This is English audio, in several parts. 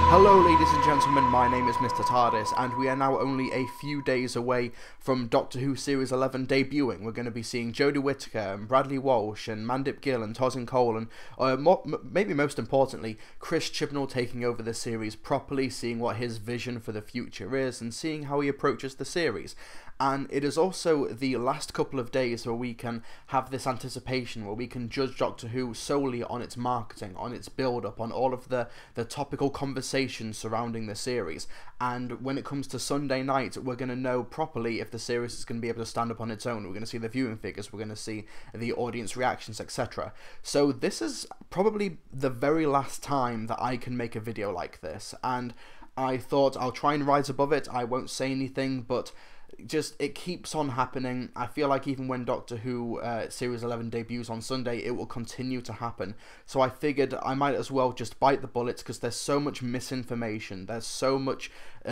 Hello ladies and gentlemen, my name is Mr. TARDIS, and we are now only a few days away from Doctor Who Series 11 debuting. We're going to be seeing Jodie Whittaker and Bradley Walsh and Mandip Gill and Tosin Cole and maybe most importantly, Chris Chibnall taking over the series properly, seeing what his vision for the future is and seeing how he approaches the series. And it is also the last couple of days where we can have this anticipation, where we can judge Doctor Who solely on its marketing, on its build-up, on all of the topical conversations surrounding the series. And when it comes to Sunday night, we're going to know properly if the series is going to be able to stand up on its own. We're going to see the viewing figures, we're going to see the audience reactions, etc. So this is probably the very last time that I can make a video like this, and I thought I'll try and rise above it. I won't say anything, but just it keeps on happening. I feel like even when Doctor Who Series 11 debuts on Sunday, it will continue to happen. So I figured I might as well just bite the bullets, because there's so much misinformation, there's so much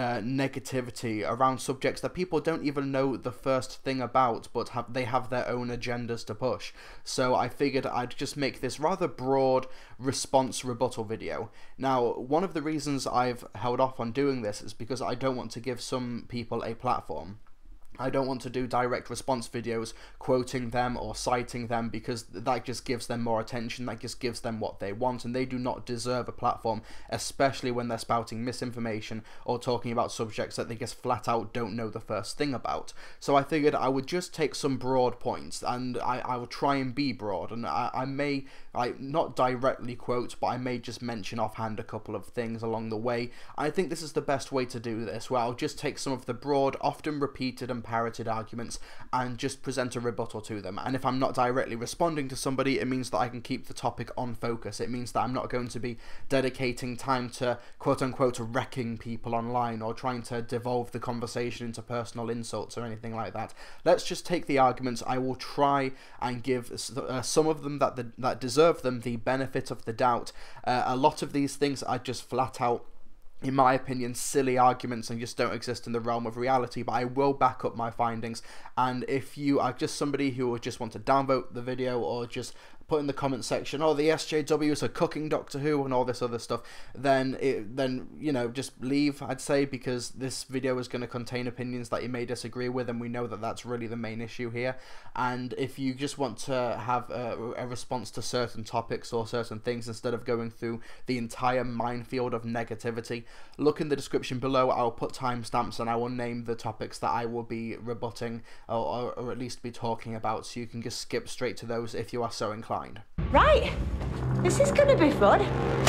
negativity around subjects that people don't even know the first thing about, but they have their own agendas to push. So I figured I'd just make this rather broad response rebuttal video. Now, one of the reasons I've held off on doing this is because I don't want to give some people a platform. I don't want to do direct response videos quoting them or citing them, because that just gives them more attention, that just gives them what they want, and they do not deserve a platform, especially when they're spouting misinformation or talking about subjects that they just flat out don't know the first thing about. So I figured I would just take some broad points, and I will try and be broad, and I may not directly quote, but I may just mention offhand a couple of things along the way. I think this is the best way to do this, where I'll just take some of the broad, often repeated and parroted arguments and just present a rebuttal to them. And if I'm not directly responding to somebody, it means that I can keep the topic on focus. It means that I'm not going to be dedicating time to quote-unquote wrecking people online or trying to devolve the conversation into personal insults or anything like that. Let's just take the arguments. I will try and give some of them that deserve them the benefit of the doubt. A lot of these things are just flat out, in my opinion, silly arguments and just don't exist in the realm of reality, but I will back up my findings. And if you are just somebody who would just want to downvote the video or just put in the comment section, oh, the SJWs are cooking Doctor Who and all this other stuff, then you know, just leave, I'd say, because this video is going to contain opinions that you may disagree with, and we know that that's really the main issue here. And if you just want to have a response to certain topics or certain things instead of going through the entire minefield of negativity, look in the description below. I'll put timestamps and I will name the topics that I will be rebutting or at least be talking about, so you can just skip straight to those if you are so inclined. Right, this is gonna be fun.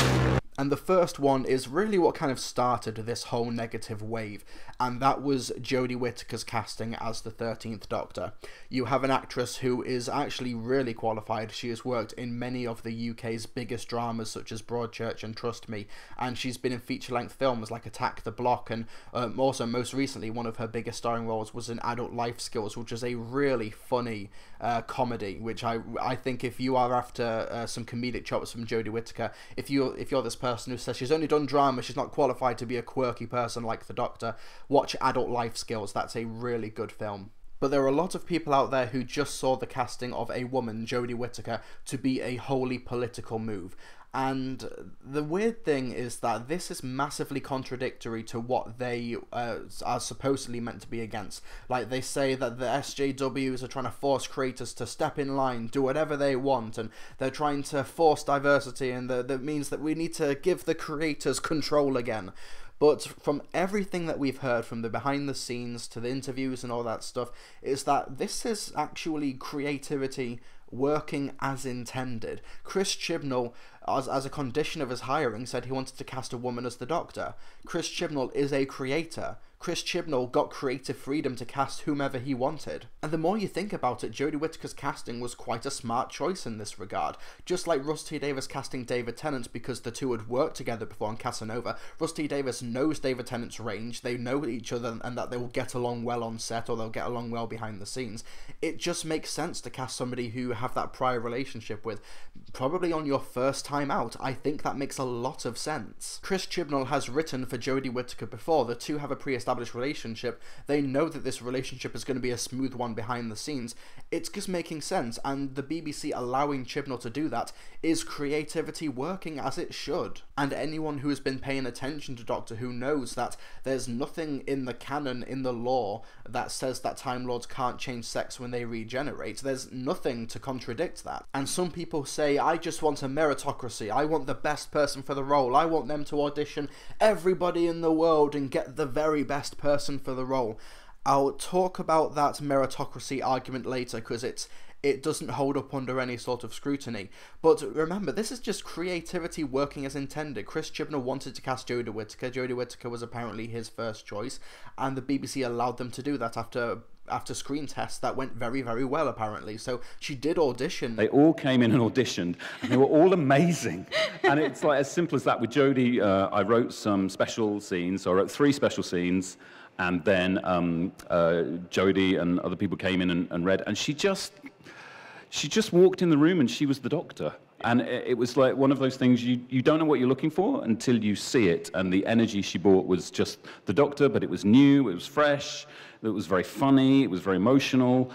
And the first one is really what kind of started this whole negative wave, and that was Jodie Whittaker's casting as the 13th Doctor. You have an actress who is actually really qualified. She has worked in many of the UK's biggest dramas such as Broadchurch and Trust Me, and she's been in feature-length films like Attack the Block, and also most recently one of her biggest starring roles was in Adult Life Skills, which is a really funny comedy, which I think if you are after some comedic chops from Jodie Whittaker, if you're this person who says she's only done drama, she's not qualified to be a quirky person like the Doctor, watch Adult Life Skills. That's a really good film. But there are a lot of people out there who just saw the casting of a woman, Jodie Whittaker, to be a wholly political move. And the weird thing is that this is massively contradictory to what they are supposedly meant to be against. Like, they say that the SJWs are trying to force creators to step in line, do whatever they want, and they're trying to force diversity, and that means that we need to give the creators control again. But from everything that we've heard, from the behind the scenes to the interviews and all that stuff, is that this is actually creativity working as intended. Chris Chibnall, as a condition of his hiring, said he wanted to cast a woman as the Doctor. Chris Chibnall is a creator. Chris Chibnall got creative freedom to cast whomever he wanted. And the more you think about it, Jodie Whittaker's casting was quite a smart choice in this regard. Just like Russ T Davies casting David Tennant because the two had worked together before on Casanova, Russ T Davies knows David Tennant's range, they know each other, and that they will get along well on set, or they'll get along well behind the scenes. It just makes sense to cast somebody who you have that prior relationship with, probably on your first time time out. I think that makes a lot of sense. Chris Chibnall has written for Jodie Whittaker before. The two have a pre-established relationship. They know that this relationship is going to be a smooth one behind the scenes. It's just making sense, and the BBC allowing Chibnall to do that is creativity working as it should. And anyone who has been paying attention to Doctor Who knows that there's nothing in the canon, in the lore, that says that Time Lords can't change sex when they regenerate. There's nothing to contradict that. And some people say, I just want a meritocracy. I want the best person for the role. I want them to audition everybody in the world and get the very best person for the role. I'll talk about that meritocracy argument later, because it doesn't hold up under any sort of scrutiny. But remember, this is just creativity working as intended. Chris Chibnall wanted to cast Jodie Whittaker. Jodie Whittaker was apparently his first choice, and the BBC allowed them to do that after screen tests that went very, very well, apparently. So she did audition. They all came in and auditioned, and they were all amazing. And it's like as simple as that. With Jodie, I wrote some special scenes. So I wrote 3 special scenes, and then Jodie and other people came in and read, and she just walked in the room and she was the Doctor. And it was like one of those things, you don't know what you're looking for until you see it. And the energy she brought was just the Doctor, but it was new, it was fresh, it was very funny, it was very emotional.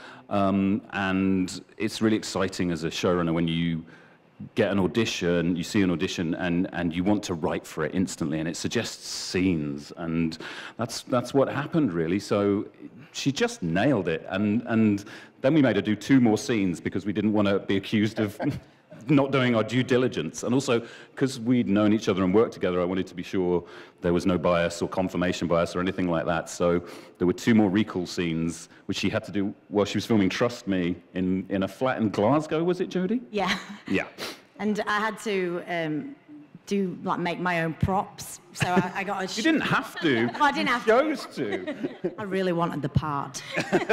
And it's really exciting as a showrunner when you get an audition, you see an audition, and you want to write for it instantly, and it suggests scenes, and that's what happened, really. So she just nailed it, and then we made her do 2 more scenes because we didn't want to be accused of not doing our due diligence. And also, because we'd known each other and worked together, I wanted to be sure there was no bias or confirmation bias or anything like that. So there were 2 more recall scenes, which she had to do while she was filming Trust Me in a flat in Glasgow, was it, Jodie? Yeah. Yeah. And I had to make my own props. So I got a... You didn't have to. Well, I didn't have to. You chose to. I really wanted the part.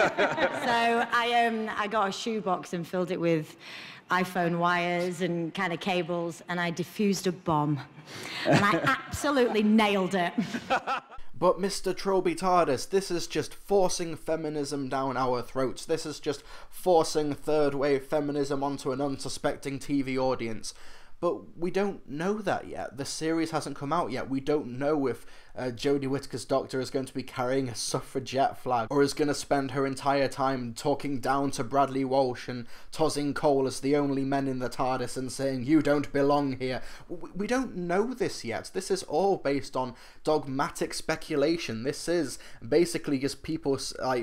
So I got a shoebox and filled it with iPhone wires and kind of cables, and I diffused a bomb. And I absolutely nailed it. But Mr. Trilby TARDIS, this is just forcing feminism down our throats. This is just forcing third-wave feminism onto an unsuspecting TV audience. But we don't know that yet. The series hasn't come out yet. We don't know if Jodie Whittaker's Doctor is going to be carrying a suffragette flag, or is going to spend her entire time talking down to Bradley Walsh and tossing Cole as the only men in the TARDIS and saying, you don't belong here. We don't know this yet. This is all based on dogmatic speculation. This is basically just people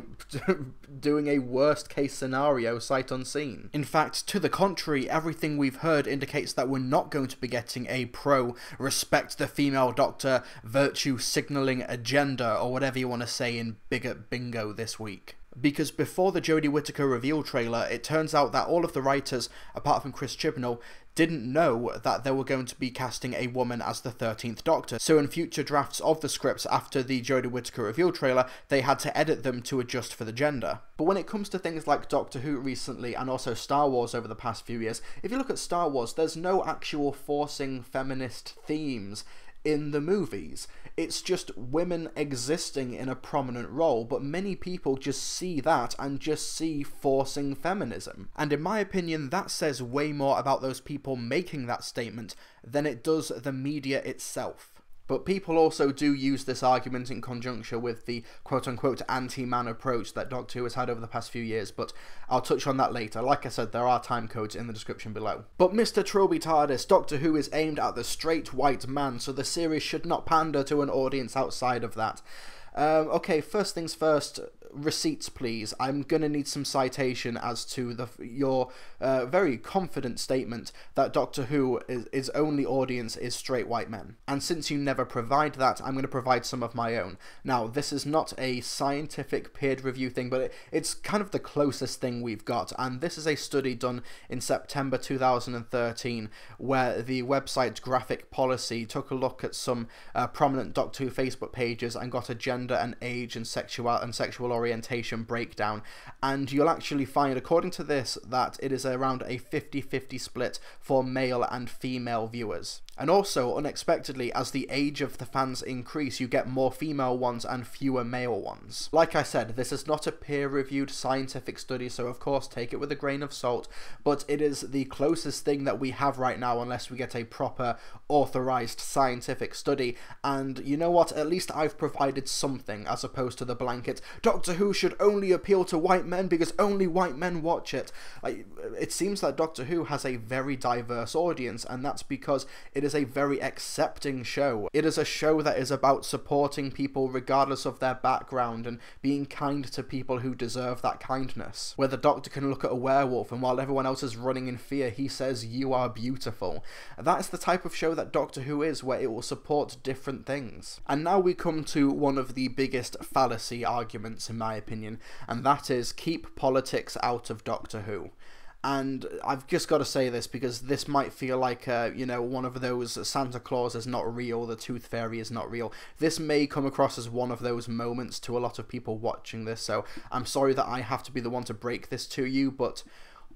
doing a worst case scenario sight unseen. In fact, to the contrary, everything we've heard indicates that we're not going to be getting a pro-respect the female Doctor, virtue signalling agenda, or whatever you want to say in bigot bingo this week. Because before the Jodie Whittaker reveal trailer, it turns out that all of the writers, apart from Chris Chibnall, didn't know that they were going to be casting a woman as the 13th Doctor. So in future drafts of the scripts after the Jodie Whittaker reveal trailer, they had to edit them to adjust for the gender. But when it comes to things like Doctor Who recently, and also Star Wars over the past few years, if you look at Star Wars, there's no actual forcing feminist themes in the movies. It's just women existing in a prominent role, but many people just see that and just see forcing feminism. And in my opinion, that says way more about those people making that statement than it does the media itself. But people also do use this argument in conjunction with the quote-unquote anti-man approach that Doctor Who has had over the past few years, but I'll touch on that later. Like I said, there are time codes in the description below. But Mr. Trilby TARDIS, Doctor Who is aimed at the straight white man, so the series should not pander to an audience outside of that. Okay, first things first, receipts please. I'm gonna need some citation as to your very confident statement that Doctor Who is only audience is straight white men. And since you never provide that, I'm gonna provide some of my own. Now, this is not a scientific peer review thing, but it's kind of the closest thing we've got, and this is a study done in September 2013 where the website Graphic Policy took a look at some prominent Doctor Who Facebook pages and got a gender and age and sexual orientation breakdown, and you'll actually find, according to this, that it is around a 50-50 split for male and female viewers. And also, unexpectedly, as the age of the fans increase, you get more female ones and fewer male ones. Like I said, this is not a peer-reviewed scientific study, so of course take it with a grain of salt, but it is the closest thing that we have right now unless we get a proper authorized scientific study. And you know what, at least I've provided something as opposed to the blanket Doctor Who should only appeal to white men because only white men watch it. Like, it seems that Doctor Who has a very diverse audience, and that's because it is a very accepting show. It is a show that is about supporting people regardless of their background and being kind to people who deserve that kindness. Where the Doctor can look at a werewolf and while everyone else is running in fear, he says, "You are beautiful." That's the type of show that Doctor Who is, where it will support different things. And now we come to one of the biggest fallacy arguments in my opinion, and that is keep politics out of Doctor Who. And I've just got to say this because this might feel like, you know, one of those Santa Claus is not real, the Tooth Fairy is not real. This may come across as one of those moments to a lot of people watching this, so I'm sorry that I have to be the one to break this to you, but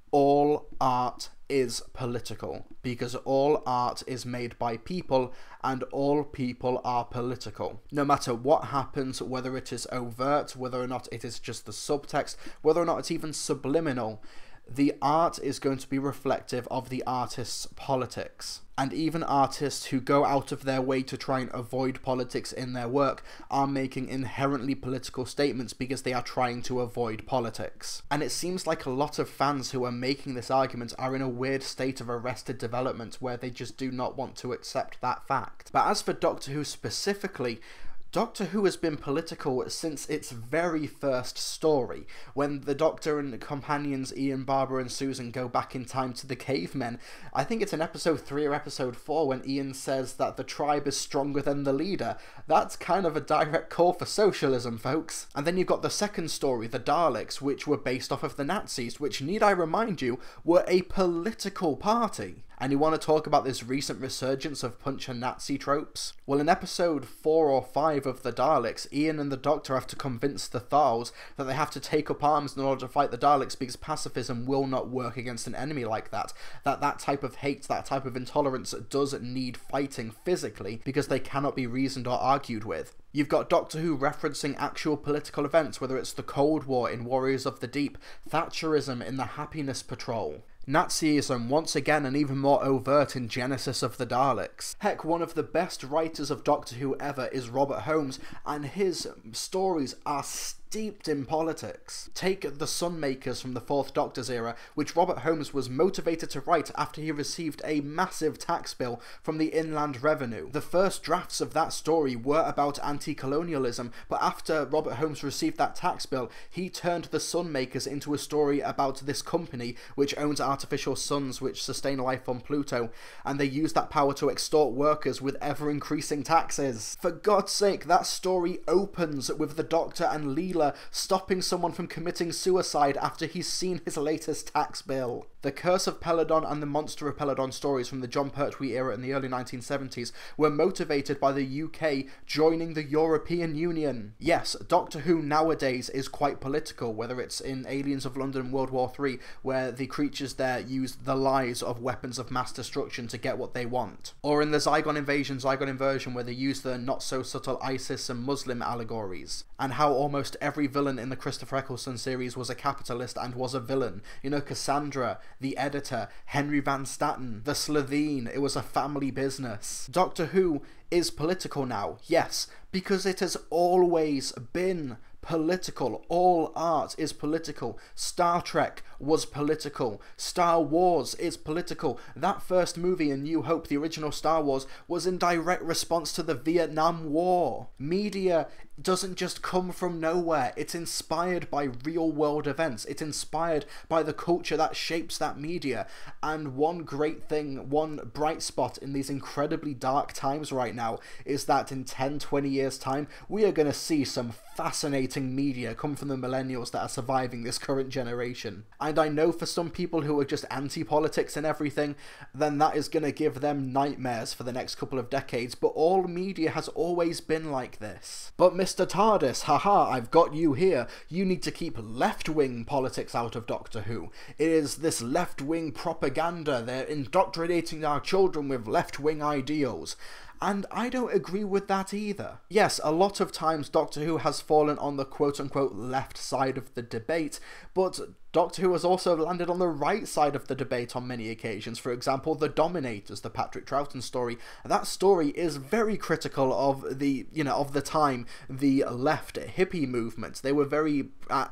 all art is political, because all art is made by people, and all people are political. No matter what happens, whether it is overt, whether or not it is just the subtext, whether or not it's even subliminal, the art is going to be reflective of the artist's politics. And even artists who go out of their way to try and avoid politics in their work are making inherently political statements because they are trying to avoid politics. And it seems like a lot of fans who are making this argument are in a weird state of arrested development where they just do not want to accept that fact. But as for Doctor Who specifically, Doctor Who has been political since its very first story, when the Doctor and companions Ian, Barbara and Susan go back in time to the cavemen. I think it's in episode 3 or episode 4 when Ian says that the tribe is stronger than the leader. That's kind of a direct call for socialism, folks. And then you've got the second story, the Daleks, which were based off of the Nazis, which, need I remind you, were a political party. And you want to talk about this recent resurgence of punch and Nazi tropes? Well, in episode 4 or 5 of the Daleks, Ian and the Doctor have to convince the Thals that they have to take up arms in order to fight the Daleks because pacifism will not work against an enemy like that. That type of hate, that type of intolerance does need fighting physically because they cannot be reasoned or argued with. You've got Doctor Who referencing actual political events, whether it's the Cold War in Warriors of the Deep, Thatcherism in the Happiness Patrol, Nazism once again and even more overt in Genesis of the Daleks. Heck, one of the best writers of Doctor Who ever is Robert Holmes, and his stories are steeped in politics. Take The Sunmakers from the Fourth Doctor's era, which Robert Holmes was motivated to write after he received a massive tax bill from the Inland Revenue. The first drafts of that story were about anti-colonialism, but after Robert Holmes received that tax bill, he turned The Sunmakers into a story about this company which owns artificial suns which sustain life on Pluto, and they use that power to extort workers with ever-increasing taxes. For God's sake, that story opens with the Doctor and Leela stopping someone from committing suicide after he's seen his latest tax bill. The Curse of Peladon and the Monster of Peladon stories from the John Pertwee era in the early 1970s were motivated by the UK joining the European Union. Yes, Doctor Who nowadays is quite political, whether it's in Aliens of London World War III, where the creatures there use the lies of weapons of mass destruction to get what they want, or in the Zygon Invasion, Zygon Inversion, where they use the not-so-subtle ISIS and Muslim allegories, and how almost every villain in the Christopher Eccleston series was a capitalist and was a villain. You know, Cassandra, the Editor, Henry Van Statten, the Slitheen, it was a family business. Doctor Who is political now, yes, because it has always been political. All art is political. Star Trek was political. Star Wars is political. That first movie, A New Hope, the original Star Wars, was in direct response to the Vietnam War. Media doesn't just come from nowhere. It's inspired by real-world events. It's inspired by the culture that shapes that media. And one great thing, one bright spot in these incredibly dark times right now is that in 10, 20 years' time, we are going to see some fascinating media come from the millennials that are surviving this current generation. And I know for some people who are just anti-politics and everything, then that is going to give them nightmares for the next couple of decades, but all media has always been like this. But Mr. TARDIS, haha, I've got you here. You need to keep left-wing politics out of Doctor Who. It is this left-wing propaganda. They're indoctrinating our children with left-wing ideals. And I don't agree with that either. Yes, a lot of times Doctor Who has fallen on the quote-unquote left side of the debate, but Doctor Who has also landed on the right side of the debate on many occasions. For example, The Dominators, the Patrick Troughton story. That story is very critical of the, of the time, the left hippie movement. They were very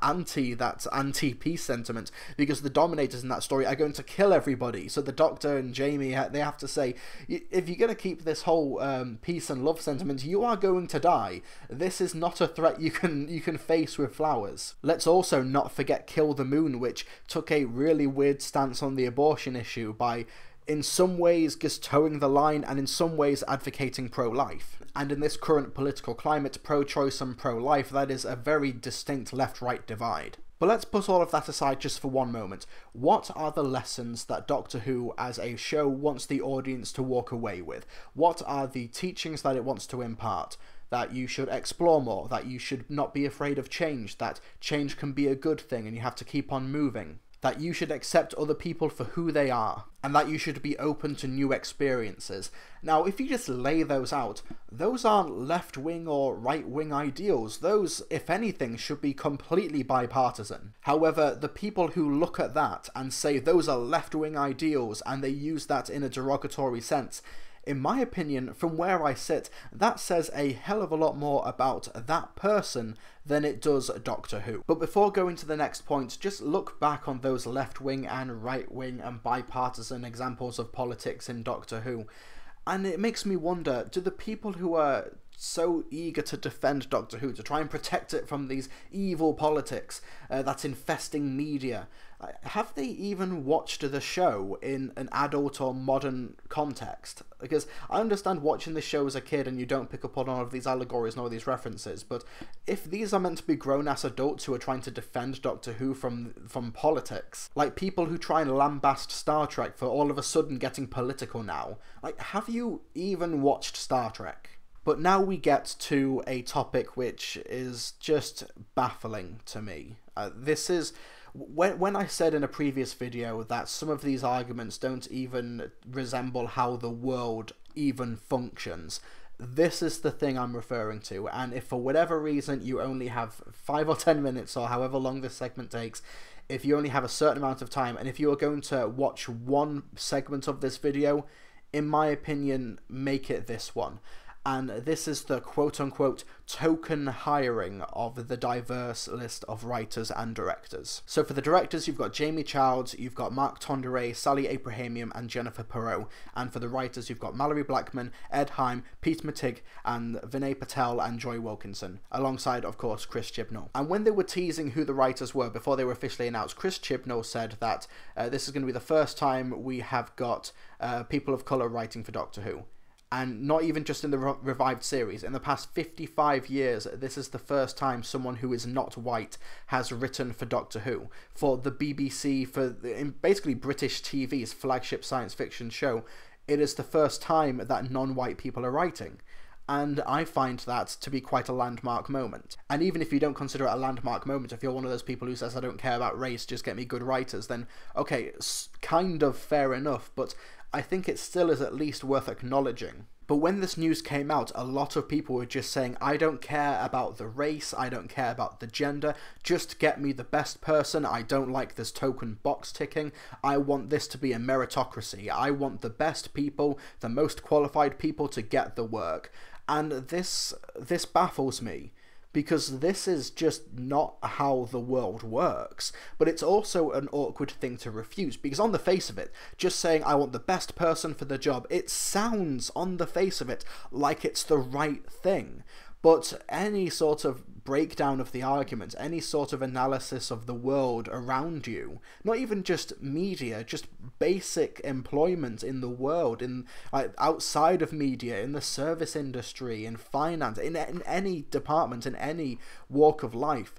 that anti-peace sentiment, because the Dominators in that story are going to kill everybody. So the Doctor and Jamie, they have to say, if you're going to keep this whole peace and love sentiment, you are going to die. This is not a threat you can face with flowers. Let's also not forget Kill the Moon, which took a really weird stance on the abortion issue by in some ways just towing the line and in some ways advocating pro-life. And in this current political climate, pro-choice and pro-life, that is a very distinct left-right divide. But let's put all of that aside just for one moment. What are the lessons that Doctor Who as a show wants the audience to walk away with? What are the teachings that it wants to impart? That you should explore more, that you should not be afraid of change, that change can be a good thing and you have to keep on moving, that you should accept other people for who they are, and that you should be open to new experiences. Now, if you just lay those out, those aren't left-wing or right-wing ideals. Those, if anything, should be completely bipartisan. However, the people who look at that and say those are left-wing ideals and they use that in a derogatory sense, in my opinion, from where I sit, that says a hell of a lot more about that person than it does Doctor Who. But before going to the next point, just look back on those left-wing and right-wing and bipartisan examples of politics in Doctor Who, and it makes me wonder, do the people who are so eager to defend Doctor Who, to try and protect it from these evil politics that's infesting media, have they even watched the show in an adult or modern context? Because I understand watching the show as a kid and you don't pick up on all of these allegories and all these references, but if these are meant to be grown-ass adults who are trying to defend Doctor Who from politics, like people who try and lambast Star Trek for all of a sudden getting political now, like, have you even watched Star Trek? But now we get to a topic which is just baffling to me. This is... When I said in a previous video that some of these arguments don't even resemble how the world even functions, this is the thing I'm referring to. And if for whatever reason you only have 5 or 10 minutes or however long this segment takes, if you only have a certain amount of time, and if you are going to watch one segment of this video, in my opinion, make it this one. And this is the quote-unquote token hiring of the diverse list of writers and directors. So for the directors, you've got Jamie Childs, you've got Mark Tonderay, Sally Abrahamian and Jennifer Perot. And for the writers, you've got Mallory Blackman, Ed Heim, Pete Matig and Vinay Patel and Joy Wilkinson, alongside, of course, Chris Chibnall. And when they were teasing who the writers were before they were officially announced, Chris Chibnall said that this is going to be the first time we have got people of colour writing for Doctor Who. And not even just in the revived series. In the past 55 years, this is the first time someone who is not white has written for Doctor Who. For the BBC, for basically British TV's flagship science fiction show, it is the first time that non-white people are writing. And I find that to be quite a landmark moment. And even if you don't consider it a landmark moment, if you're one of those people who says, I don't care about race, just get me good writers, then okay, kind of fair enough, but I think it still is at least worth acknowledging. But when this news came out, a lot of people were just saying, I don't care about the race, I don't care about the gender, just get me the best person, I don't like this token box ticking, I want this to be a meritocracy, I want the best people, the most qualified people to get the work. And this baffles me, because this is just not how the world works. But it's also an awkward thing to refuse, because on the face of it, just saying I want the best person for the job, it sounds on the face of it like it's the right thing. But any sort of breakdown of the argument, any sort of analysis of the world around you, not even just media, just basic employment in the world, in outside of media, in the service industry, in finance, in any department, in any walk of life,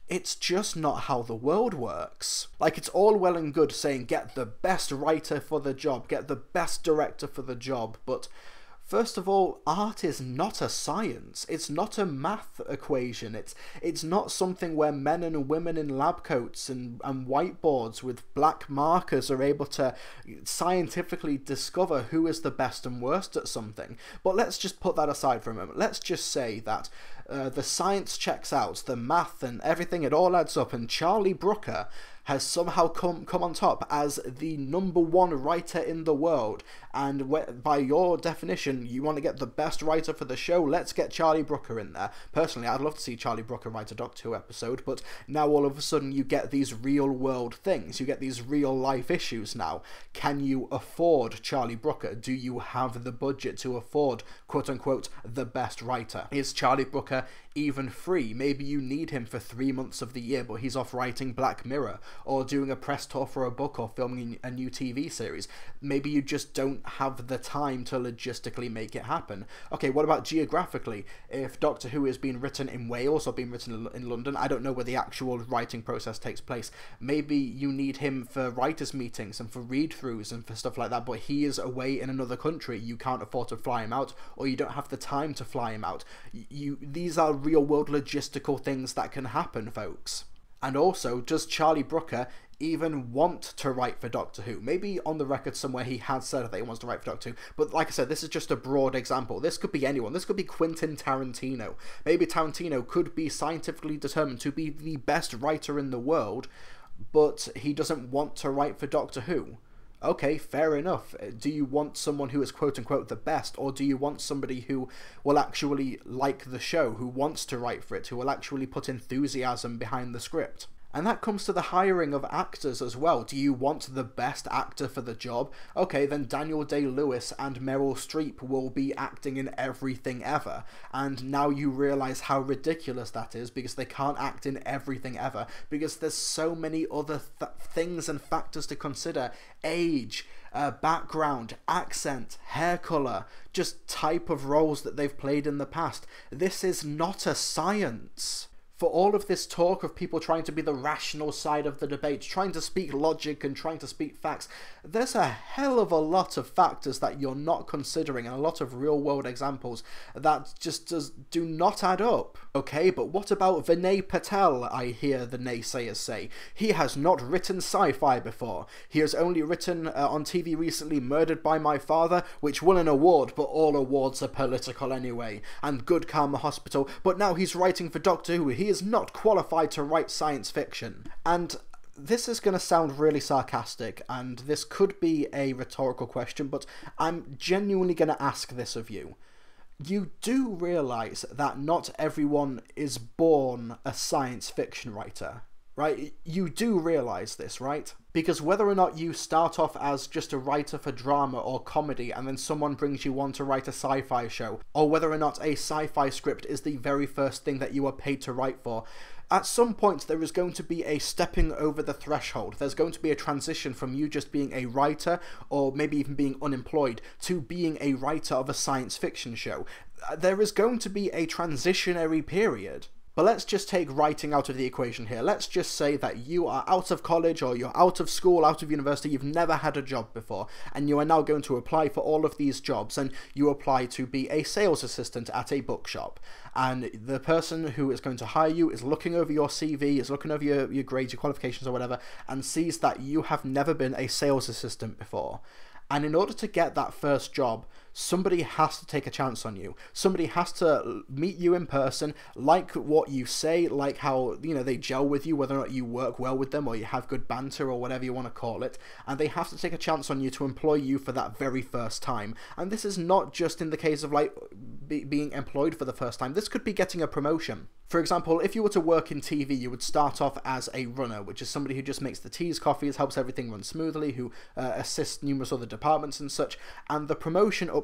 It's just not how the world works. Like, it's all well and good saying get the best writer for the job, get the best director for the job, but first of all, art is not a science. It's not a math equation. It's not something where men and women in lab coats and whiteboards with black markers are able to scientifically discover who is the best and worst at something. But let's just put that aside for a moment. Let's just say that the science checks out, the math and everything, it all adds up, and Charlie Brooker has somehow come on top as the #1 writer in the world, and by your definition you want to get the best writer for the show, let's get Charlie Brooker in there. Personally, I'd love to see Charlie Brooker write a Doctor Who episode, but now all of a sudden you get these real world things, you get these real life issues now. Can you afford Charlie Brooker? Do you have the budget to afford, quote unquote, the best writer? Is Charlie Brooker even free? Maybe you need him for 3 months of the year, but he's off writing Black Mirror, or doing a press tour for a book, or filming a new TV series. Maybe you just don't have the time to logistically make it happen. Okay, what about geographically? If Doctor Who is being written in Wales or being written in London, I don't know where the actual writing process takes place. Maybe you need him for writers' meetings and for read-throughs and for stuff like that, but he is away in another country. You can't afford to fly him out, or you don't have the time to fly him out. These are real-world logistical things that can happen, folks. And also, does Charlie Brooker even want to write for Doctor Who? Maybe on the record somewhere he has said that he wants to write for Doctor Who, but like I said, this is just a broad example. This could be anyone. This could be Quentin Tarantino. Maybe Tarantino could be scientifically determined to be the best writer in the world, but he doesn't want to write for Doctor Who. Okay, fair enough. Do you want someone who is quote-unquote the best, or do you want somebody who will actually like the show, who wants to write for it, who will actually put enthusiasm behind the script? And that comes to the hiring of actors as well. Do you want the best actor for the job? Okay, then Daniel Day-Lewis and Meryl Streep will be acting in everything ever. And now you realise how ridiculous that is, because they can't act in everything ever, because there's so many other things and factors to consider. Age, background, accent, hair colour, just type of roles that they've played in the past. This is not a science. For all of this talk of people trying to be the rational side of the debate, trying to speak logic and trying to speak facts, there's a hell of a lot of factors that you're not considering, and a lot of real-world examples that just do not add up. Okay, but what about Vinay Patel, I hear the naysayers say? He has not written sci-fi before. He has only written on TV recently Murdered by My Father, which won an award, but all awards are political anyway, and Good Karma Hospital, but now he's writing for Doctor Who. He is not qualified to write science fiction. And this is going to sound really sarcastic, and this could be a rhetorical question, but I'm genuinely going to ask this of you. You do realise that not everyone is born a science fiction writer, right? You do realise this, right? Because whether or not you start off as just a writer for drama or comedy and then someone brings you on to write a sci-fi show, or whether or not a sci-fi script is the very first thing that you are paid to write for, at some point there is going to be a stepping over the threshold. There's going to be a transition from you just being a writer, or maybe even being unemployed, to being a writer of a science fiction show. There is going to be a transitionary period. But let's just take writing out of the equation here. Let's just say that you are out of college, or you're out of school, out of university, you've never had a job before, and you are now going to apply for all of these jobs, and you apply to be a sales assistant at a bookshop. And the person who is going to hire you is looking over your CV, is looking over your grades, your qualifications or whatever, and sees that you have never been a sales assistant before. And in order to get that first job, somebody has to take a chance on you. Somebody has to meet you in person, like what you say, like how, you know, they gel with you, whether or not you work well with them or you have good banter or whatever you want to call it. And they have to take a chance on you to employ you for that very first time. And this is not just in the case of like being employed for the first time. This could be getting a promotion. For example, if you were to work in TV, you would start off as a runner, which is somebody who just makes the teas, coffees, helps everything run smoothly, who assists numerous other departments and such. And the promotion up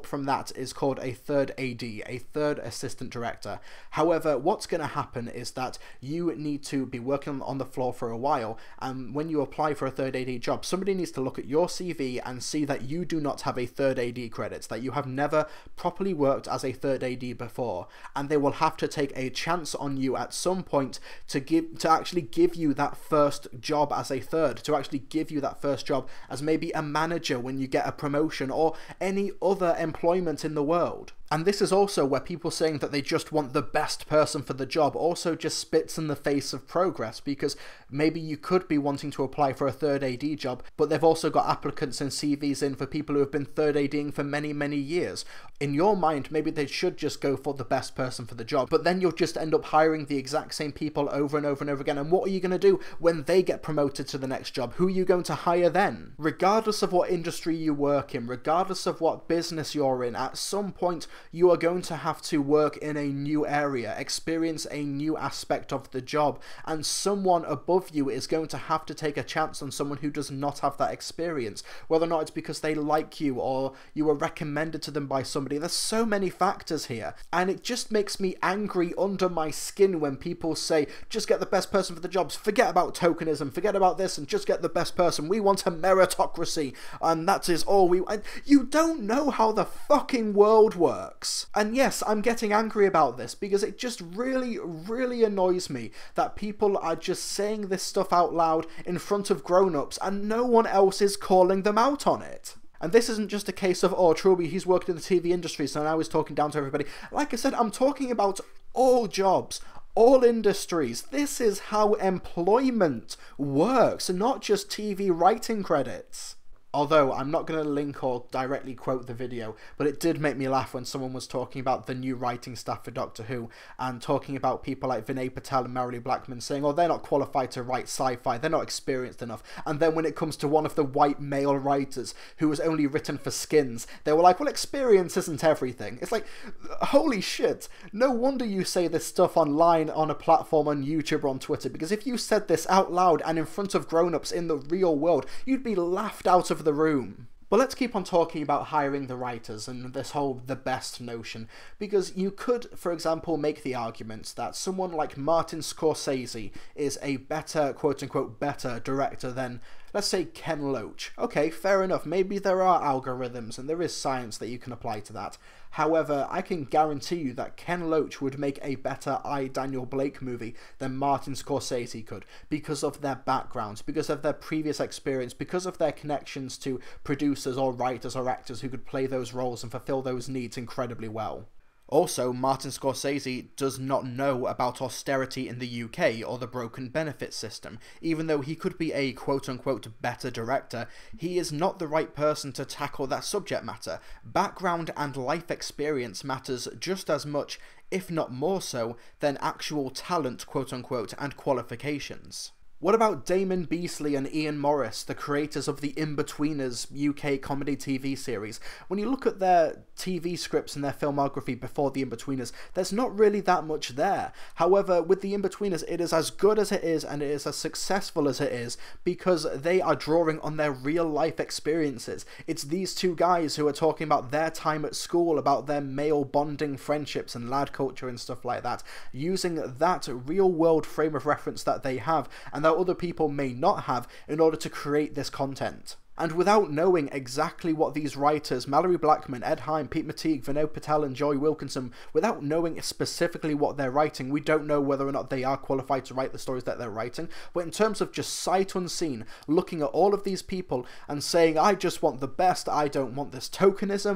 up from that is called a third AD, a third assistant director. However, what's going to happen is that you need to be working on the floor for a while, and when you apply for a third AD job, somebody needs to look at your CV and see that you do not have a third AD credit, that you have never properly worked as a third AD before, and they will have to take a chance on you at some point to actually give you that first job as a third, to actually give you that first job as maybe a manager when you get a promotion, or any other employment in the world. And this is also where people saying that they just want the best person for the job also just spits in the face of progress, because maybe you could be wanting to apply for a third AD job, but they've also got applicants and CVs in for people who have been third ADing for many, many years. In your mind, maybe they should just go for the best person for the job, but then you'll just end up hiring the exact same people over and over and over again. And what are you going to do when they get promoted to the next job? Who are you going to hire then? Regardless of what industry you work in, regardless of what business you're in, at some point you are going to have to work in a new area, experience a new aspect of the job, and someone above you is going to have to take a chance on someone who does not have that experience, whether or not it's because they like you or you were recommended to them by somebody. There's so many factors here, and it just makes me angry under my skin when people say, just get the best person for the jobs, forget about tokenism, forget about this, and just get the best person. We want a meritocracy, and that is all we want. You don't know how the fucking world works. And yes, I'm getting angry about this because it just really, really annoys me that people are just saying this stuff out loud in front of grown-ups and no one else is calling them out on it. And this isn't just a case of, oh, Trilby, he's worked in the TV industry, so now he's talking down to everybody. Like I said, I'm talking about all jobs, all industries. This is how employment works, and not just TV writing credits. Although, I'm not going to link or directly quote the video, but it did make me laugh when someone was talking about the new writing staff for Doctor Who, and talking about people like Vinay Patel and Marilee Blackman saying, oh, they're not qualified to write sci-fi, they're not experienced enough. And then when it comes to one of the white male writers who was only written for skins, they were like, well, experience isn't everything. It's like, holy shit, no wonder you say this stuff online on a platform on YouTube or on Twitter, because if you said this out loud and in front of grown-ups in the real world, you'd be laughed out of the room. But let's keep on talking about hiring the writers and this whole the best notion, because you could, for example, make the argument that someone like Martin Scorsese is a better, quote-unquote, better director than, let's say, Ken Loach. Okay, fair enough, maybe there are algorithms and there is science that you can apply to that. However, I can guarantee you that Ken Loach would make a better I, Daniel Blake movie than Martin Scorsese could, because of their backgrounds, because of their previous experience, because of their connections to producers or writers or actors who could play those roles and fulfill those needs incredibly well. Also, Martin Scorsese does not know about austerity in the UK or the broken benefit system. Even though he could be a quote-unquote better director, he is not the right person to tackle that subject matter. Background and life experience matters just as much, if not more so, than actual talent, quote-unquote, and qualifications. What about Damon Beasley and Ian Morris, the creators of the In-Betweeners UK comedy TV series? When you look at their TV scripts and their filmography before the In-Betweeners, there's not really that much there. However, with the In-Betweeners, it is as good as it is and it is as successful as it is because they are drawing on their real-life experiences. It's these two guys who are talking about their time at school, about their male bonding friendships and lad culture and stuff like that, using that real-world frame of reference that they have and that other people may not have in order to create this content. And without knowing exactly what these writers, Mallory Blackman, Ed Hine, Pete Mateague, Vinay Patel and Joy Wilkinson, without knowing specifically what they're writing, we don't know whether or not they are qualified to write the stories that they're writing. But in terms of just sight unseen, looking at all of these people and saying, I just want the best, I don't want this tokenism,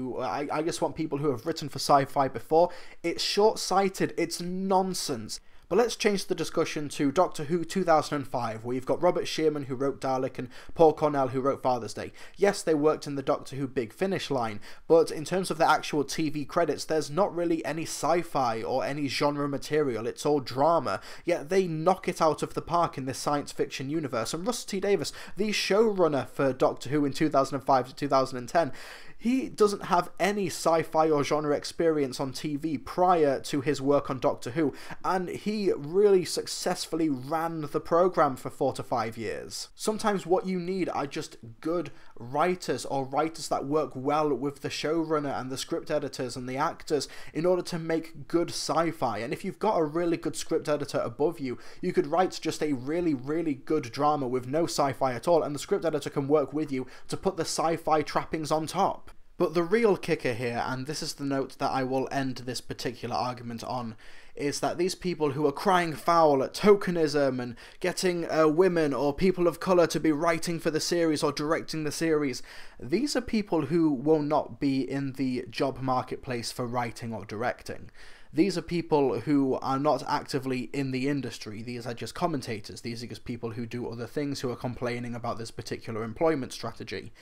I just want people who have written for sci-fi before, it's short-sighted, it's nonsense. But let's change the discussion to Doctor Who 2005, where you've got Robert Shearman, who wrote Dalek, and Paul Cornell, who wrote Father's Day. Yes, they worked in the Doctor Who Big Finish line, but in terms of the actual TV credits, there's not really any sci-fi or any genre material. It's all drama, yet they knock it out of the park in this science fiction universe. And Russell T Davies, the showrunner for Doctor Who in 2005 to 2010, he doesn't have any sci-fi or genre experience on TV prior to his work on Doctor Who, and he really successfully ran the programme for 4 to 5 years. Sometimes what you need are just good writers, or writers that work well with the showrunner and the script editors and the actors in order to make good sci-fi. And if you've got a really good script editor above you, you could write just a really, really good drama with no sci-fi at all, and the script editor can work with you to put the sci-fi trappings on top. But the real kicker here, and this is the note that I will end this particular argument on, is that these people who are crying foul at tokenism and getting women or people of colour to be writing for the series or directing the series, these are people who will not be in the job marketplace for writing or directing. These are people who are not actively in the industry. These are just commentators. These are just people who do other things, who are complaining about this particular employment strategy.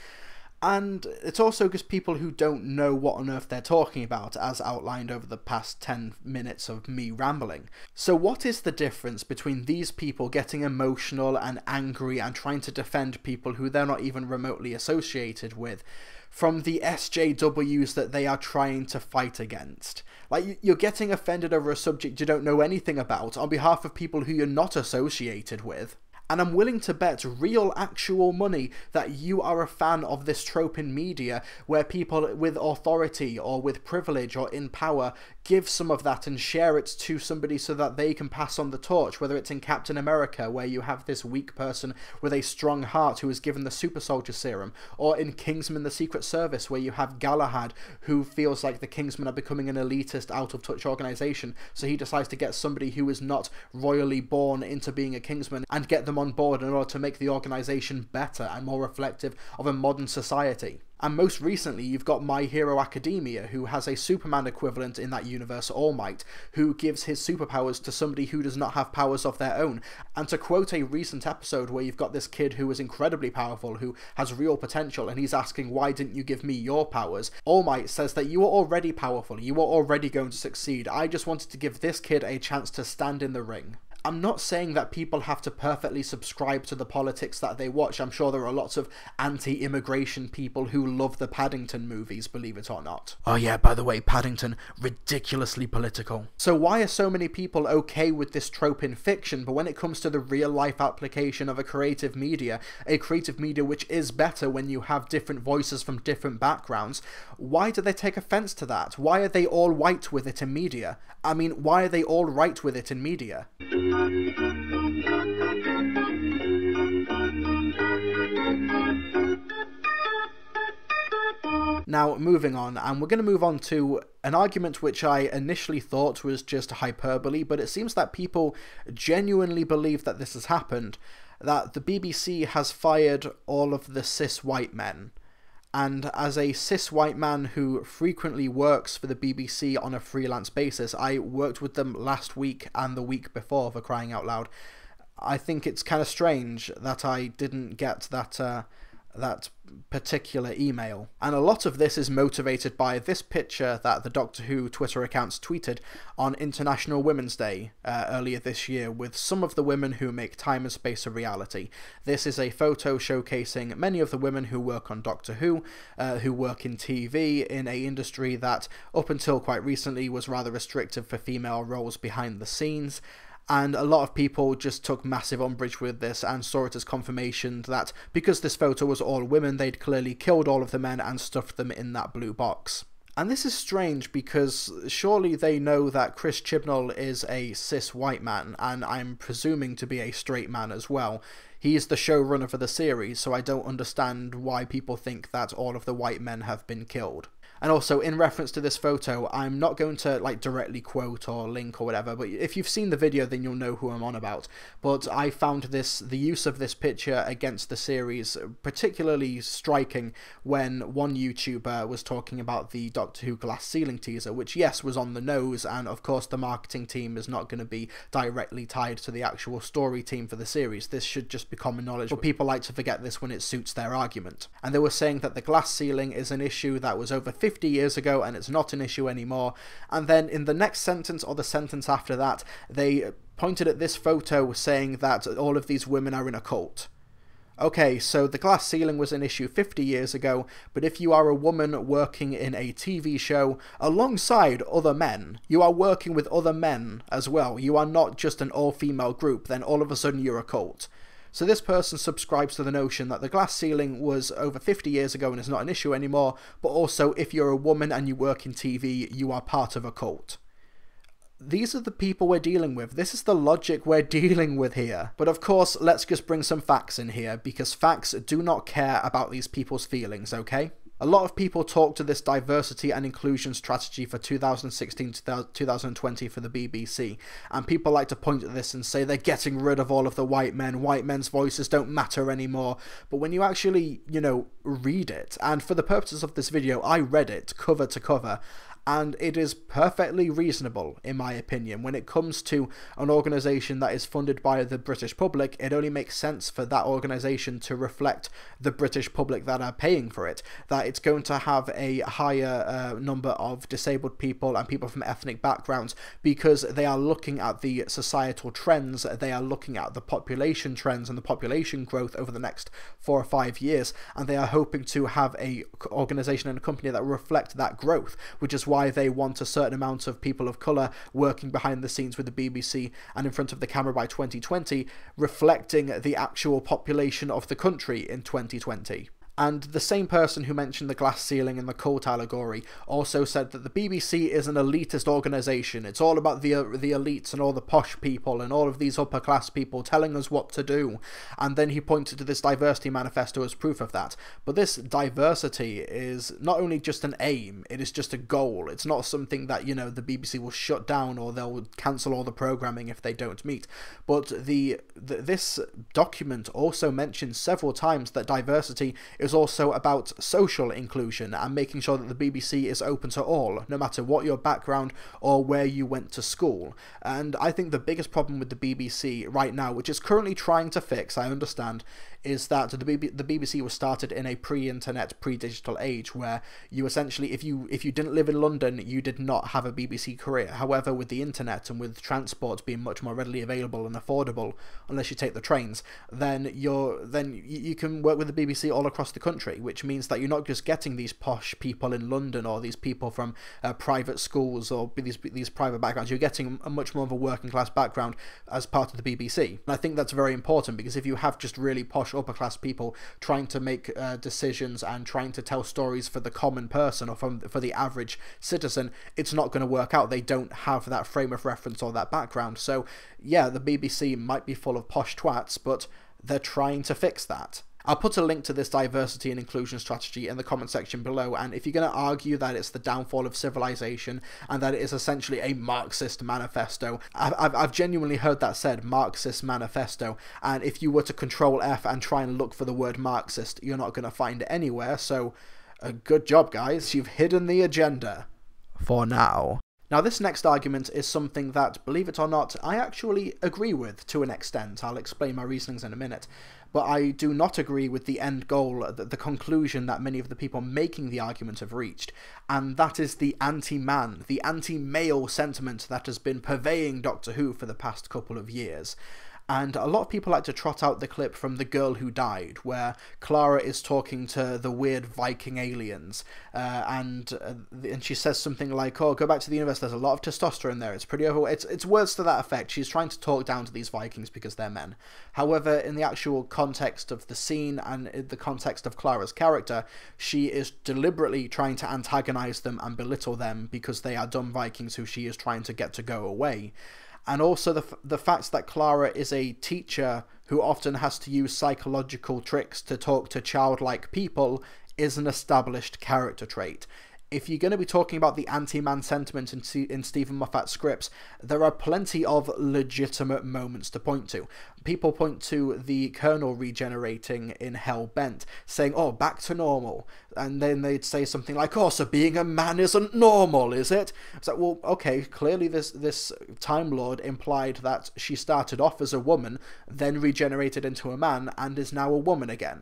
And it's also just people who don't know what on earth they're talking about, as outlined over the past 10 minutes of me rambling. So what is the difference between these people getting emotional and angry and trying to defend people who they're not even remotely associated with, from the SJWs that they are trying to fight against? Like, you're getting offended over a subject you don't know anything about on behalf of people who you're not associated with. And I'm willing to bet real actual money that you are a fan of this trope in media where people with authority or with privilege or in power give some of that and share it to somebody so that they can pass on the torch, whether it's in Captain America, where you have this weak person with a strong heart who is given the super soldier serum, or in Kingsman the Secret Service, where you have Galahad, who feels like the Kingsmen are becoming an elitist, out-of-touch organization, so he decides to get somebody who is not royally born into being a Kingsman and get them on board in order to make the organization better and more reflective of a modern society. And most recently, you've got My Hero Academia, who has a Superman equivalent in that universe, All Might, who gives his superpowers to somebody who does not have powers of their own. And to quote a recent episode where you've got this kid who is incredibly powerful, who has real potential, and he's asking, why didn't you give me your powers? All Might says that you are already powerful, you are already going to succeed, I just wanted to give this kid a chance to stand in the ring. I'm not saying that people have to perfectly subscribe to the politics that they watch. I'm sure there are lots of anti-immigration people who love the Paddington movies, believe it or not. Oh yeah, by the way, Paddington, ridiculously political. So why are so many people okay with this trope in fiction, but when it comes to the real-life application of a creative media which is better when you have different voices from different backgrounds, why do they take offense to that? Why are they all white with it in media? I mean, why are they all right with it in media? Now, moving on, and we're going to move on to an argument which I initially thought was just hyperbole, but it seems that people genuinely believe that this has happened, that the BBC has fired all of the cis white men. And as a cis white man who frequently works for the BBC on a freelance basis, I worked with them last week and the week before, for crying out loud, I think it's kind of strange that I didn't get that particular email. And a lot of this is motivated by this picture that the Doctor Who Twitter accounts tweeted on International Women's Day earlier this year, with some of the women who make time and space a reality. This is a photo showcasing many of the women who work on Doctor Who work in TV, in a industry that up until quite recently was rather restrictive for female roles behind the scenes. And a lot of people just took massive umbrage with this and saw it as confirmation that because this photo was all women, they'd clearly killed all of the men and stuffed them in that blue box. And this is strange because surely they know that Chris Chibnall is a cis white man, and I'm presuming to be a straight man as well. He is the showrunner for the series, so I don't understand why people think that all of the white men have been killed. And also, in reference to this photo, I'm not going to like directly quote or link or whatever, but if you've seen the video, then you'll know who I'm on about. But I found the use of this picture against the series particularly striking when one YouTuber was talking about the Doctor Who glass ceiling teaser, which, yes, was on the nose, and of course the marketing team is not going to be directly tied to the actual story team for the series. This should just be common knowledge, but people like to forget this when it suits their argument. And they were saying that the glass ceiling is an issue that was over 50 years ago and it's not an issue anymore, and then in the next sentence or the sentence after that they pointed at this photo saying that all of these women are in a cult. Okay, so the glass ceiling was an issue 50 years ago, but if you are a woman working in a TV show alongside other men, you are working with other men as well, you are not just an all-female group, then all of a sudden you're a cult. So this person subscribes to the notion that the glass ceiling was over 50 years ago and is not an issue anymore, but also if you're a woman and you work in TV, you are part of a cult. These are the people we're dealing with. This is the logic we're dealing with here. But of course, let's just bring some facts in here, because facts do not care about these people's feelings, okay? A lot of people talk to this diversity and inclusion strategy for 2016 to 2020 for the BBC, and people like to point at this and say they're getting rid of all of the white men, white men's voices don't matter anymore. But when you actually, read it, and for the purposes of this video, I read it cover to cover, and it is perfectly reasonable, in my opinion. When it comes to an organisation that is funded by the British public, it only makes sense for that organisation to reflect the British public that are paying for it, that it's going to have a higher number of disabled people and people from ethnic backgrounds, because they are looking at the societal trends, they are looking at the population trends and the population growth over the next 4 or 5 years, and they are hoping to have a organisation and a company that reflect that growth, which is why they want a certain amount of people of colour working behind the scenes with the BBC and in front of the camera by 2020, reflecting the actual population of the country in 2020. And the same person who mentioned the glass ceiling and the cult allegory also said that the BBC is an elitist organisation. It's all about the elites and all the posh people and all of these upper class people telling us what to do. And then he pointed to this diversity manifesto as proof of that. But this diversity is not only just an aim, it is just a goal. It's not something that, the BBC will shut down or they'll cancel all the programming if they don't meet. But this document also mentions several times that diversity is also about social inclusion and making sure that the BBC is open to all, no matter what your background or where you went to school. And I think the biggest problem with the BBC right now, which is currently trying to fix, I understand, is that the BBC was started in a pre-internet, pre-digital age where you essentially, if you didn't live in London, you did not have a BBC career. However, with the internet and with transport being much more readily available and affordable, unless you take the trains, then you can work with the BBC all across the country, which means that you're not just getting these posh people in London or these people from private schools or these private backgrounds. You're getting a much more of a working class background as part of the BBC. And I think that's very important, because if you have just really posh upper class people trying to make decisions and trying to tell stories for the common person or for the average citizen, it's not going to work out. They don't have that frame of reference or that background. So yeah, the BBC might be full of posh twats, but they're trying to fix that. I'll put a link to this diversity and inclusion strategy in the comment section below, and if you're going to argue that it's the downfall of civilization and that it is essentially a Marxist manifesto, I've genuinely heard that said, Marxist manifesto, and if you were to Control F and try and look for the word Marxist, you're not going to find it anywhere, so good job guys, you've hidden the agenda. For now. Now this next argument is something that, believe it or not, I actually agree with to an extent. I'll explain my reasonings in a minute. But I do not agree with the end goal, the conclusion that many of the people making the argument have reached, and that is the anti-man, the anti-male sentiment that has been purveying Doctor Who for the past couple of years. And a lot of people like to trot out the clip from The Girl Who Died, where Clara is talking to the weird Viking aliens, and she says something like, "Oh, go back to the universe, there's a lot of testosterone there, it's pretty over..." It's words to that effect. She's trying to talk down to these Vikings because they're men. However, in the actual context of the scene and in the context of Clara's character, she is deliberately trying to antagonize them and belittle them because they are dumb Vikings who she is trying to get to go away. And also the fact that Clara is a teacher who often has to use psychological tricks to talk to childlike people is an established character trait. If you're going to be talking about the anti-man sentiment in Stephen Moffat's scripts, there are plenty of legitimate moments to point to. People point to the Colonel regenerating in Hell Bent, saying, "Oh, back to normal." And then they'd say something like, "Oh, so being a man isn't normal, is it?" It's like, well, okay, clearly this Time Lord implied that she started off as a woman, then regenerated into a man, and is now a woman again.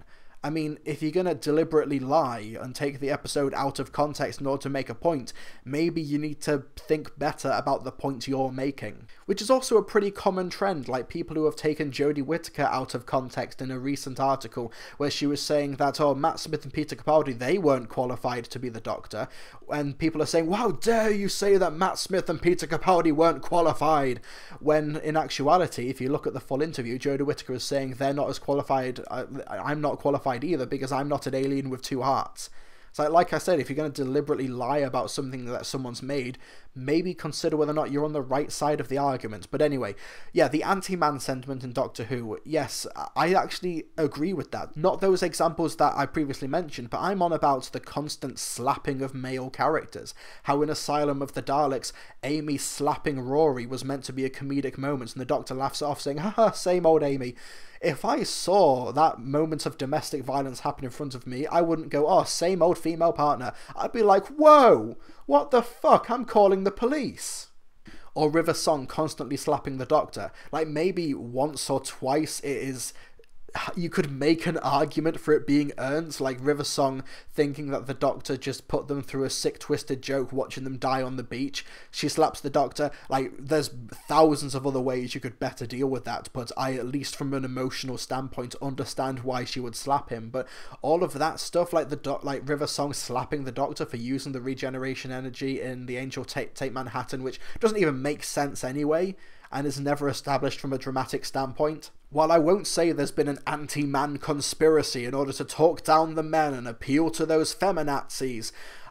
I mean, if you're going to deliberately lie and take the episode out of context in order to make a point, maybe you need to think better about the point you're making. Which is also a pretty common trend, like people who have taken Jodie Whittaker out of context in a recent article where she was saying that, oh, Matt Smith and Peter Capaldi, they weren't qualified to be the Doctor. And people are saying, well, how dare you say that Matt Smith and Peter Capaldi weren't qualified? When in actuality, if you look at the full interview, Jodie Whittaker is saying they're not as qualified, I'm not qualified either because I'm not an alien with two hearts. So like I said, if you're going to deliberately lie about something that someone's made, maybe consider whether or not you're on the right side of the argument. But anyway, yeah, the anti-man sentiment in Doctor Who, yes, I actually agree with that. Not those examples that I previously mentioned, but I'm on about the constant slapping of male characters. How in Asylum of the Daleks, Amy slapping Rory was meant to be a comedic moment, and the Doctor laughs it off saying, haha, same old Amy. If I saw that moment of domestic violence happen in front of me, I wouldn't go, oh, same old female partner. I'd be like, whoa, what the fuck, I'm calling the police. Or River Song constantly slapping the Doctor. Like, maybe once or twice it is... You could make an argument for it being earned, like River Song thinking that the Doctor just put them through a sick, twisted joke watching them die on the beach. She slaps the Doctor. Like, there's thousands of other ways you could better deal with that, but I, at least from an emotional standpoint, understand why she would slap him. But all of that stuff, like like River Song slapping the Doctor for using the regeneration energy in the Angel Take Manhattan, which doesn't even make sense anyway, and is never established from a dramatic standpoint. While I won't say there's been an anti-man conspiracy in order to talk down the men and appeal to those feminazis,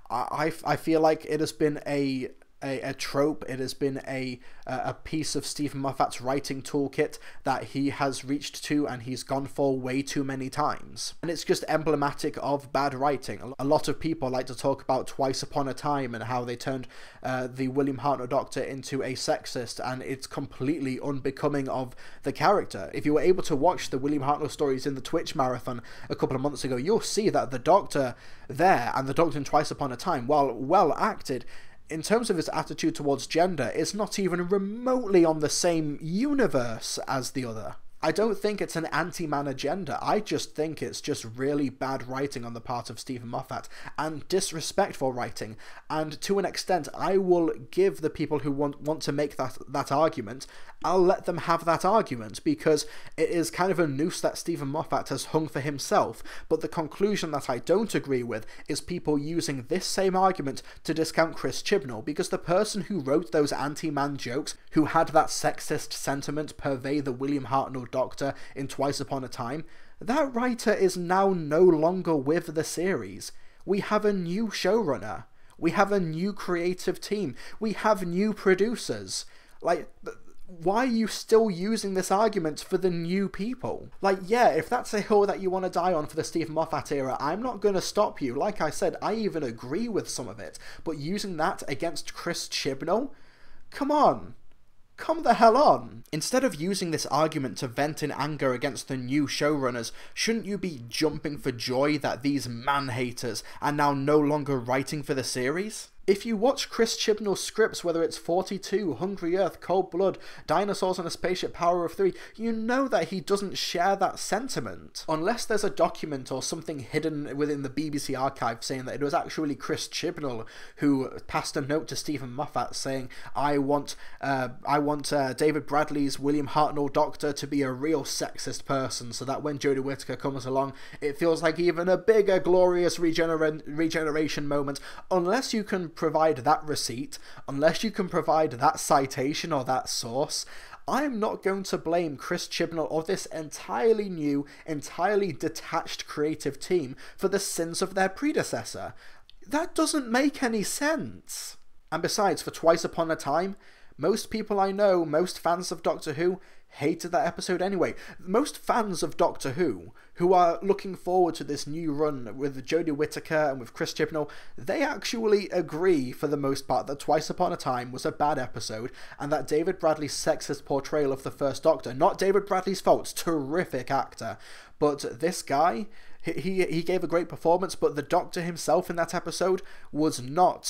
I feel like it has been a trope, it has been a piece of Stephen Moffat's writing toolkit that he has reached to and he's gone for way too many times. And it's just emblematic of bad writing. A lot of people like to talk about Twice Upon a Time and how they turned the William Hartnell Doctor into a sexist, and it's completely unbecoming of the character. If you were able to watch the William Hartnell stories in the Twitch marathon a couple of months ago, you'll see that the Doctor there and the Doctor in Twice Upon a Time, while well acted, in terms of his attitude towards gender, is not even remotely on the same universe as the other. I don't think it's an anti-man agenda. I just think it's just really bad writing on the part of Stephen Moffat, and disrespectful writing. And to an extent, I will give the people who want to make that argument, I'll let them have that argument, because it is kind of a noose that Stephen Moffat has hung for himself. But the conclusion that I don't agree with is people using this same argument to discount Chris Chibnall, because the person who wrote those anti-man jokes, who had that sexist sentiment pervade the William Hartnell Doctor in Twice Upon a Time, that writer is now no longer with the series. We have a new showrunner. We have a new creative team. We have new producers. Like, why are you still using this argument for the new people? Like, yeah, if that's a hill that you want to die on for the Stephen Moffat era, I'm not going to stop you. Like I said, I even agree with some of it. But using that against Chris Chibnall? Come on. Come the hell on. Instead of using this argument to vent in anger against the new showrunners, shouldn't you be jumping for joy that these man-haters are now no longer writing for the series? If you watch Chris Chibnall's scripts, whether it's 42, Hungry Earth, Cold Blood, Dinosaurs on a Spaceship, Power of Three, you know that he doesn't share that sentiment. Unless there's a document or something hidden within the BBC archive saying that it was actually Chris Chibnall who passed a note to Stephen Moffat saying, I want David Bradley's William Hartnell Doctor to be a real sexist person, so that when Jodie Whittaker comes along, it feels like even a bigger, glorious regeneration moment. Unless you can provide that receipt, unless you can provide that citation or that source, I'm not going to blame Chris Chibnall or this entirely new, entirely detached creative team for the sins of their predecessor. That doesn't make any sense. And besides, for Twice Upon a Time, most people I know, most fans of Doctor Who, hated that episode anyway. Most fans of Doctor Who are looking forward to this new run with Jodie Whittaker and with Chris Chibnall, they actually agree for the most part that Twice Upon a Time was a bad episode, and that David Bradley's sexist portrayal of the First Doctor, not David Bradley's fault, terrific actor, but this guy, he gave a great performance, but the Doctor himself in that episode was not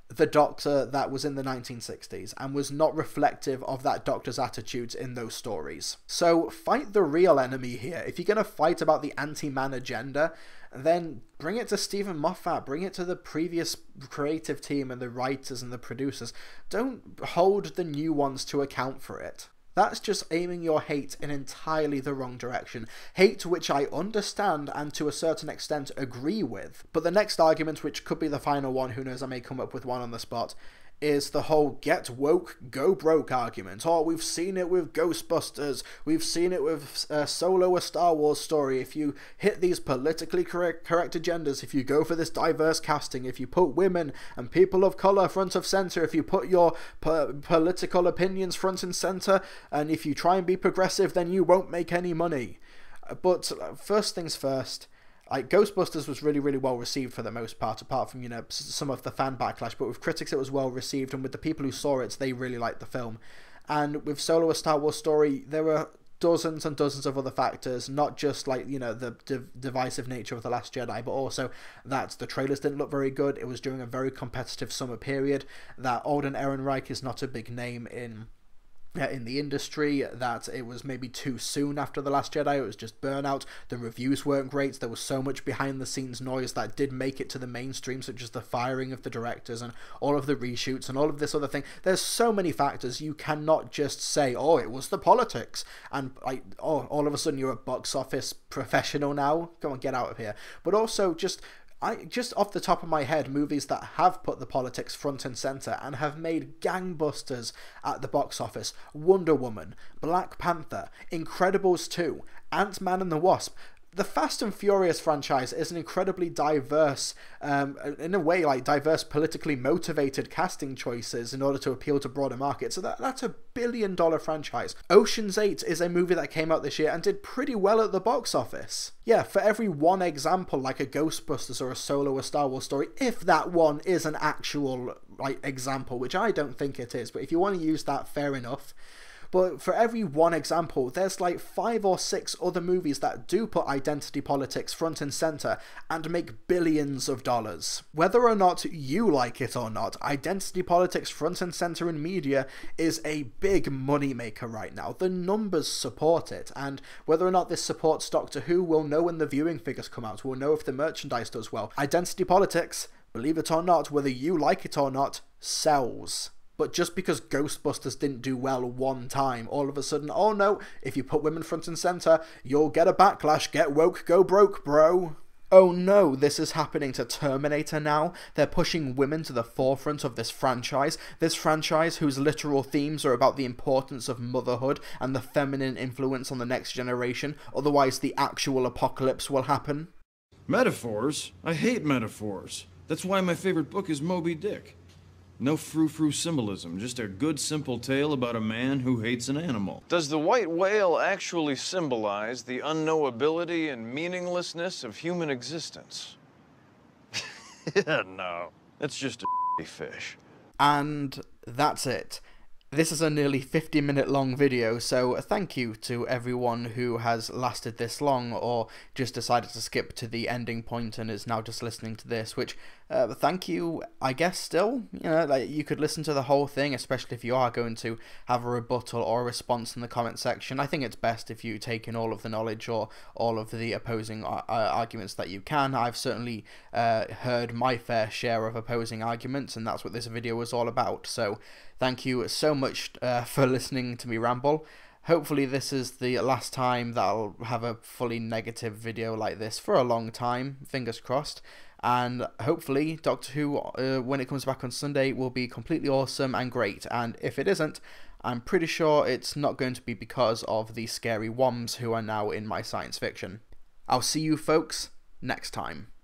the Doctor that was in the 1960s and was not reflective of that Doctor's attitudes in those stories. So fight the real enemy here. If you're going to fight about the anti-man agenda, then bring it to Stephen Moffat, bring it to the previous creative team and the writers and the producers. Don't hold the new ones to account for it. That's just aiming your hate in entirely the wrong direction. Hate which I understand and to a certain extent agree with. But the next argument, which could be the final one, who knows, I may come up with one on the spot, is the whole get woke, go broke argument. Oh, we've seen it with Ghostbusters, we've seen it with Solo, a Star Wars story. If you hit these politically correct agendas, if you go for this diverse casting, if you put women and people of colour front of centre, if you put your political opinions front and centre, and if you try and be progressive, then you won't make any money. But first things first, like, Ghostbusters was really, really well received for the most part, apart from, you know, some of the fan backlash, but with critics it was well received, and with the people who saw it, they really liked the film. And with Solo, a Star Wars story, there were dozens and dozens of other factors, not just, like, you know, the divisive nature of The Last Jedi, but also that the trailers didn't look very good. It was during a very competitive summer period, that Alden Ehrenreich is not a big name in the industry, that it was maybe too soon after The Last Jedi, it was just burnout, the reviews weren't great, there was so much behind the scenes noise that did make it to the mainstream, such as the firing of the directors and all of the reshoots and all of this other thing. There's so many factors. You cannot just say, oh, it was the politics, and like, oh, all of a sudden you're a box office professional now. Come on, get out of here. But also, just off the top of my head, movies that have put the politics front and centre and have made gangbusters at the box office: Wonder Woman, Black Panther, Incredibles 2, Ant-Man and the Wasp. The Fast and Furious franchise is an incredibly diverse, in a way, like, diverse politically motivated casting choices in order to appeal to broader markets. So that's a billion-dollar franchise. Ocean's 8 is a movie that came out this year and did pretty well at the box office. Yeah, for every one example, like a Ghostbusters or a Solo, a Star Wars story, if that one is an actual, like, example, which I don't think it is, but if you want to use that, fair enough. But for every one example, there's like 5 or 6 other movies that do put identity politics front and centre and make billions of dollars. Whether or not you like it or not, identity politics front and centre in media is a big moneymaker right now. The numbers support it, and whether or not this supports Doctor Who, we'll know when the viewing figures come out. We'll know if the merchandise does well. Identity politics, believe it or not, whether you like it or not, sells. But just because Ghostbusters didn't do well one time, all of a sudden, oh no, if you put women front and centre, you'll get a backlash. Get woke, go broke, bro. Oh no, this is happening to Terminator now. They're pushing women to the forefront of this franchise whose literal themes are about the importance of motherhood and the feminine influence on the next generation. Otherwise, the actual apocalypse will happen. Metaphors? I hate metaphors. That's why my favorite book is Moby Dick. No frou-frou symbolism, just a good simple tale about a man who hates an animal. Does the white whale actually symbolize the unknowability and meaninglessness of human existence? Yeah, no. That's just a fish. And that's it. This is a nearly 50-minute long video, so thank you to everyone who has lasted this long or just decided to skip to the ending point and is now just listening to this, which, thank you, I guess, still. You know, like, you could listen to the whole thing, especially if you are going to have a rebuttal or a response in the comment section. I think it's best if you take in all of the knowledge or all of the opposing arguments that you can. I've certainly heard my fair share of opposing arguments, and that's what this video was all about, so thank you so much for listening to me ramble. Hopefully this is the last time that I'll have a fully negative video like this for a long time, fingers crossed. And hopefully Doctor Who, when it comes back on Sunday, will be completely awesome and great. And if it isn't, I'm pretty sure it's not going to be because of the scary wombs who are now in my science fiction. I'll see you folks next time.